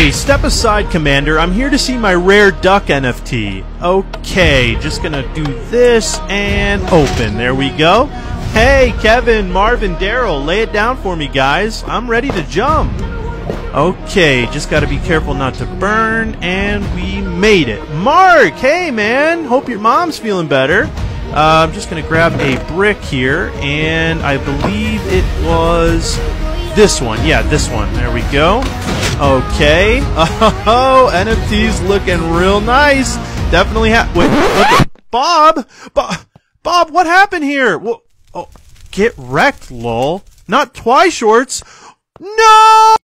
Hey, step aside, Commander. I'm here to see my rare duck NFT. Okay, just gonna do this and open. There we go. Hey, Kevin, Marvin, Daryl, lay it down for me, guys. I'm ready to jump. Okay, just gotta be careful not to burn, and we made it. Mark, hey, man. Hope your mom's feeling better. I'm just gonna grab a brick here, and I believe it was this one. Yeah, this one. There we go. Okay. Oh, NFT's looking real nice. Definitely wait, look at Bob. Bob, what happened here? Well, oh, get wrecked, lol. Not Twi Shorts. No!